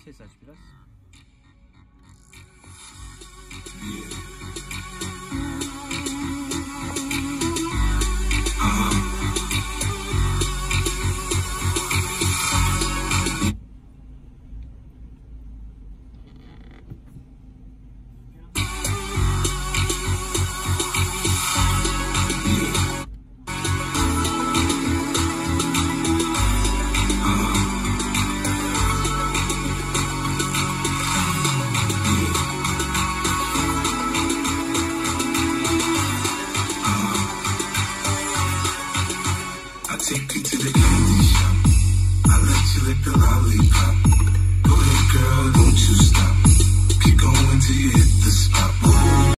ses aç biraz. Take you to the candy shop. I let you lick the lollipop. Go ahead, girl, don't you stop. Keep going till you hit